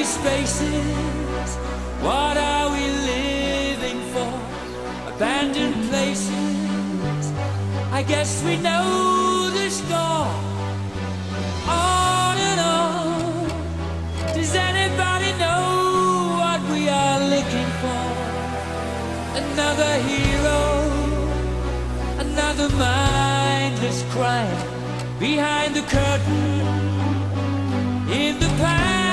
spaces. What are we living for? Abandoned places. I guess we know the score. On and on. Does anybody know what we are looking for? Another hero, another mindless crime behind the curtain in the past.